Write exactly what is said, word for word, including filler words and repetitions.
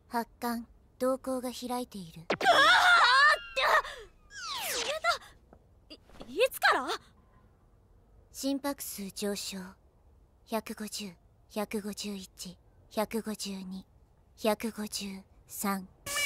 発汗瞳孔が開いている。 ああって消えた。い、いつから？ 心拍数上昇。ひゃくごじゅう、ひゃくごじゅういち、ひゃくごじゅうに、ひゃくごじゅうさん。